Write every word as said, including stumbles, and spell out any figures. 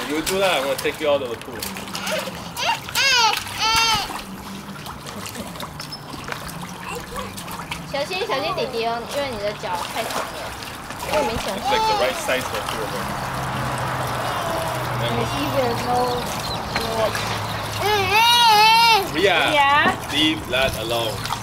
You do that, I'm gonna take you out of the pool. 小心小心弟弟哦，因为你的脚太长了，太明显了。 It's like the right size for two of them. And it's even no. Ria, Yeah. leave that alone.